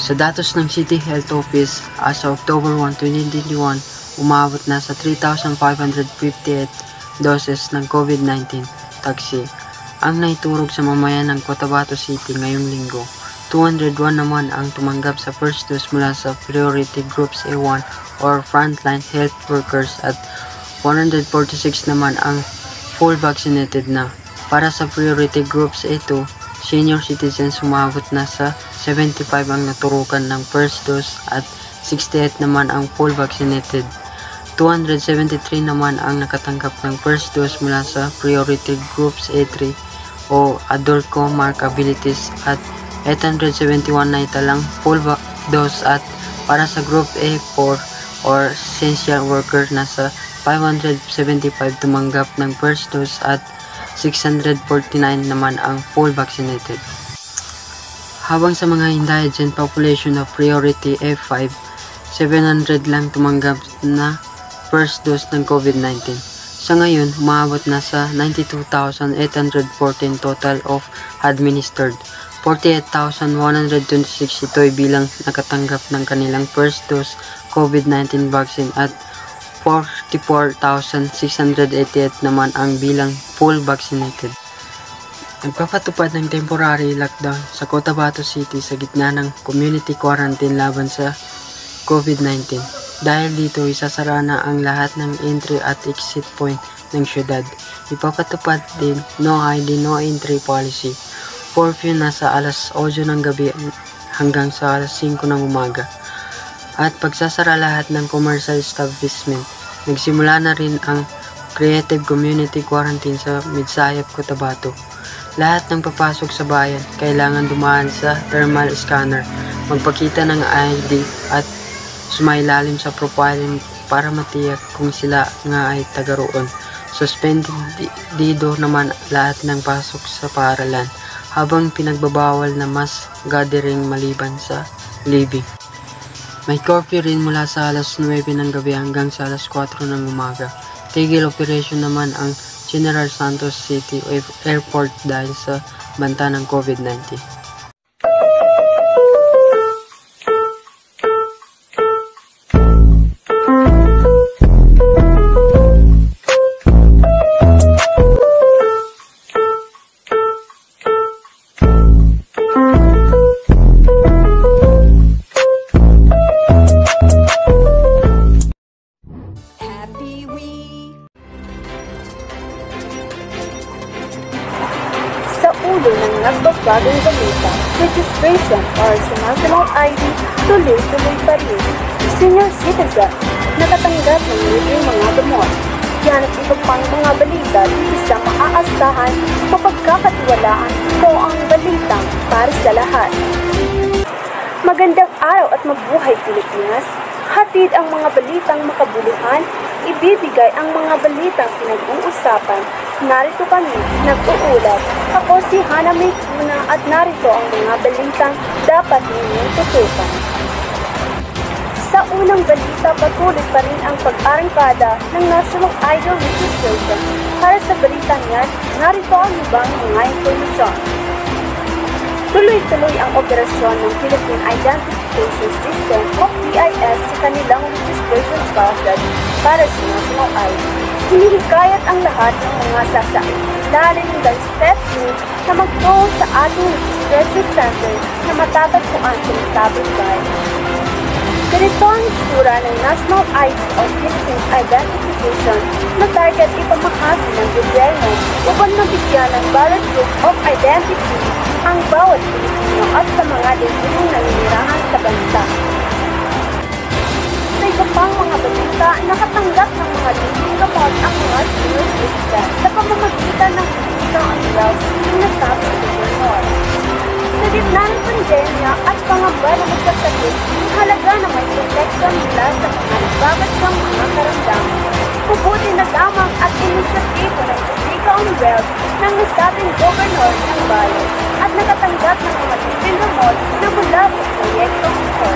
Sa datos ng City Health Office, as of October 1, 2021, umabot na sa 3,558 doses ng COVID-19 vaccine ang naiturog sa mamayan ng Cotabato City ngayong linggo. 201 naman ang tumanggap sa first dose mula sa Priority Groups A1 or frontline health workers at 146 naman ang full vaccinated na. Para sa Priority Groups A2, senior citizens umabot na sa 75 ang naturukan ng first dose at 68 naman ang full vaccinated. 273 naman ang nakatanggap ng first dose mula sa Priority Groups A3 o Adult Comorbidities at 871 na italang full dose at para sa Group A4 or Essential Worker na sa 575 tumanggap ng first dose at 649 naman ang full vaccinated. Habang sa mga indigent population of Priority F5, 700 lang tumanggap na first dose ng COVID-19. Sa ngayon, umabot na sa 92,814 total of administered. 48,126 ito'y bilang nakatanggap ng kanilang first dose COVID-19 vaccine at 44,688 naman ang bilang full vaccinated. Nagpapatupad ng temporary lockdown sa Cotabato City sa gitna ng community quarantine laban sa COVID-19. Dahil dito, isasara na ang lahat ng entry at exit point ng syudad. Ipapatupad din no ID, no entry policy. Curfew na sa alas 8 ng gabi hanggang sa alas 5 ng umaga. At pagsasara lahat ng commercial establishment. Nagsimula na rin ang Creative Community Quarantine sa Midsayap, Cotabato. Lahat ng papasok sa bayan kailangan dumaan sa thermal scanner, magpakita ng ID at sumailalim sa profiling para matiyak kung sila nga ay taga roon. Suspendido naman lahat ng pasok sa paaralan habang pinagbabawal na mass gathering maliban sa living. May curfew rin mula sa alas 9 ng gabi hanggang sa alas 4 ng umaga. Tigil operation naman ang General Santos City Airport dahil sa banta ng COVID-19. Sa ulo ng nagbabagong balita, registration or sa national ID, tuloy-tuloy pa rin. Senior citizen, nakatanggap ng libreng mga gamot. Yan at iba pang mga balita dito sa maaasahan, mapagkakatiwalaan ko ang balitang para sa lahat. Magandang araw at mabuhay Pilipinas! Hatid ang mga balitang makabuluhan, ibibigay ang mga balitang pinag-uusapan. Narito kami, nag-uulat. Ako si Hana May Tuna at narito ang mga balitang dapat ninyong tutukan. Sa unang balita, patuloy pa rin ang pag-arangkada ng National Idol Registration. Para sa balitang yan, narito ang ibang mga informasyon. Tuloy-tuloy ang operasyon ng Philippine Identification System o PIS sa kanilang registration process para sa National ID. Hinihikayat ang lahat ng mga sasakyan, lalong ng Step 2 na magtungo sa ating registration center na matatagpuan sa nasabing bayan. Ganito ang itsura ng National ID o Philippines Identification na target ipamahagi ng gobyerno upang mabigyan ng valid proof of identity ang bawat Pilipino at sa mga debutong naninirahan sa bansa. Sa iba pang mga balita, nakatanggap ng mga libreng gamot ang mga senior citizen sa pamamagitan ng Medical and Wells ng nasabing gobernador. Sa gitna ng pandemya at pangamba na magkasakit, halaga na may protection mula sa mga nagbabatyang mga karamdaman. Mabuti na lamang at inisyatibo ng Medical and Wells ng nasabing gobernador ng bayan at nakatanggap ng mga libreng gamot na mula sa proyektong ito.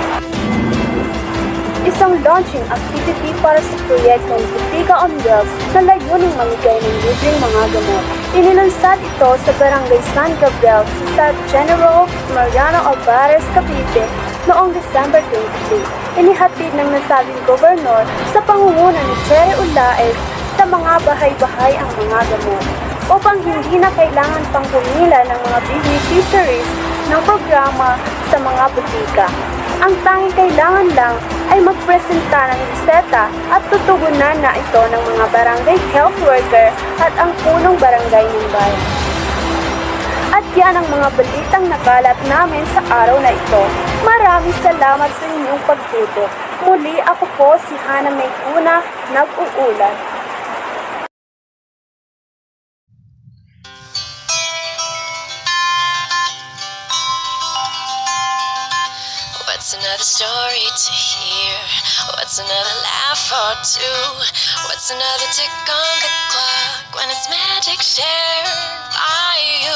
Isang launching activity para sa proyektong Butiga on Wheels na layuning mamigay ng libreng mga gamot. Inilunsad ito sa Barangay San Gabriel sa General Mariano Alvarez, Cavite noong December 23. Inihatid ng nasabing gobernador sa pangunguna ni Cherry Ulaes sa mga bahay-bahay ang mga gamot upang hindi na kailangan pang pumila ng mga beneficiaries ng programa sa mga butika. Ang tanging kailangan lang ay magpresenta ng reseta at tutugunan na ito ng mga barangay health worker at ang punong barangay ng bayan. At yan ang mga balitang nakalat namin sa araw na ito. Maraming salamat sa inyong pagtutok. Muli ako po si Hana Maykuna, nag-uulat. What's another story to hear? What's another laugh or two? What's another tick on the clock when it's magic shared by you?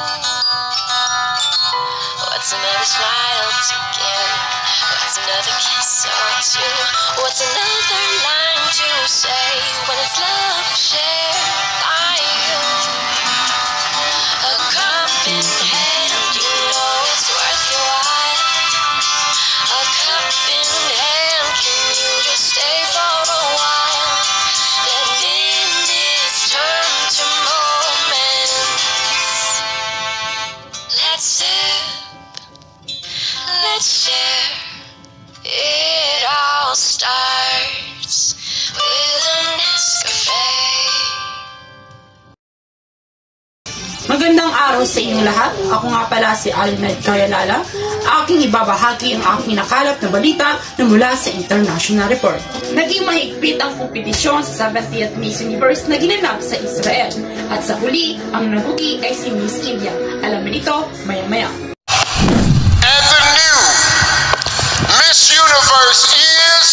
What's another smile to give? What's another kiss or two? What's another line to say when it's love shared by you? A cup in hand, you know it's worth your while. A cup in hand, can you just stay for a while? Let minutes turn to moments. Let's sip, let's share. It all starts with a Nescafe. Magandang araw sa inyong lahat. Ako nga pala si Almed Kayalala. Aking ibabahagi ang aking nakalap na balita na mula sa International Report. Naging mahigpit ang kompetisyon sa 70th Miss Universe na ginanap sa Israel. At sa huli, ang nagugi ay si Miss India. Alamin ito maya-maya. And the new Miss Universe is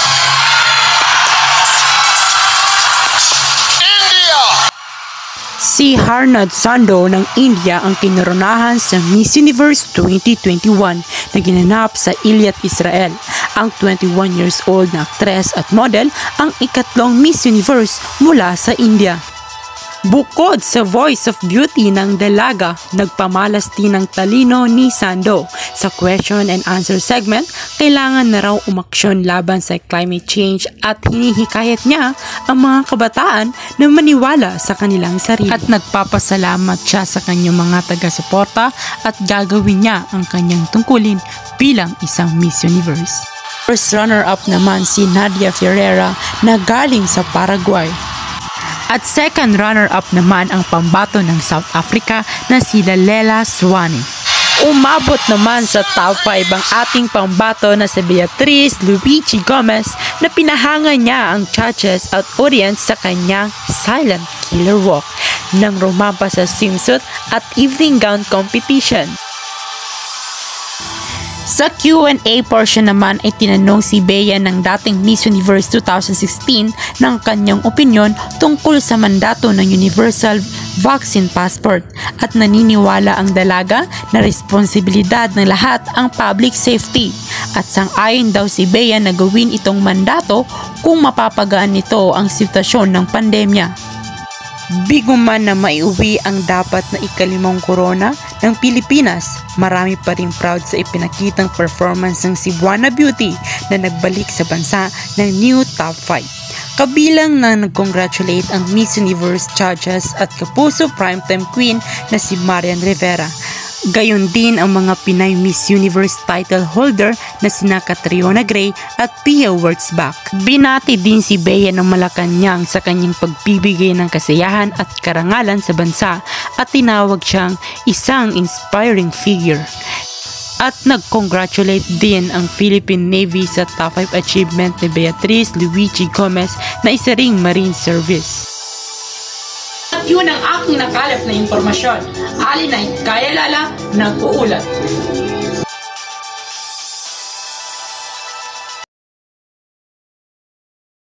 India! Si Harnad Sando ng India ang kinoronahan sa Miss Universe 2021 na ginanap sa Eilat, Israel. Ang 21 years old na aktres at model ang ikatlong Miss Universe mula sa India. Bukod sa Voice of Beauty ng dalaga, nagpamalas din ng talino ni Sando. Sa question and answer segment, kailangan na raw umaksyon laban sa climate change at hinihikayat niya ang mga kabataan na maniwala sa kanilang sarili. At nagpapasalamat siya sa kanyang mga taga-suporta at gagawin niya ang kanyang tungkulin bilang isang Miss Universe. First runner-up naman si Nadia Ferreira na galing sa Paraguay. At second runner-up naman ang pambato ng South Africa na sila Lela Swane. Umabot naman sa top 5 ang ating pambato na si Beatrice Luigi Gomez na pinahanga niya ang judges at audience sa kanyang silent killer walk nang rumampa sa swimsuit at evening gown competition. Sa Q&A portion naman ay tinanong si Bea ng dating Miss Universe 2016 ng kanyang opinyon tungkol sa mandato ng Universal Vaccine Passport at naniniwala ang dalaga na responsibilidad ng lahat ang public safety at sang-ayon daw si Bea na gawin itong mandato kung mapapagaan nito ang sitwasyon ng pandemya. Bigo man na maiuwi ang dapat na ikalimang corona ng Pilipinas, marami pa rin proud sa ipinakitang performance ng Cebuana Beauty na nagbalik sa bansa ng new top 5. Kabilang na nag-congratulate ang Miss Universe judges at kapuso primetime queen na si Marian Rivera. Gayon din ang mga Pinay Miss Universe title holder na sina Catriona Gray at Pia Wurtzbach. Binati din si Bea ng Malacanang sa kanyang pagbibigay ng kasiyahan at karangalan sa bansa at tinawag siyang isang inspiring figure. At nag-congratulate din ang Philippine Navy sa top 5 achievement ni Beatrice Luigi Gomez na isa ring Marine Service. At yun ang aking nakalap na impormasyon. Alinay Kayalala, nag-uulat.